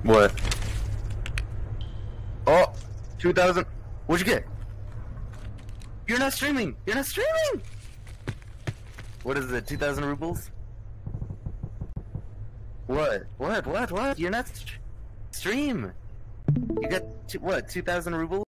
What? Oh, 2,000. What'd you get? You're not streaming. You're not streaming. What is it? 2,000 rubles? What? What? What? What? You're not stream. You got what? 2,000 rubles?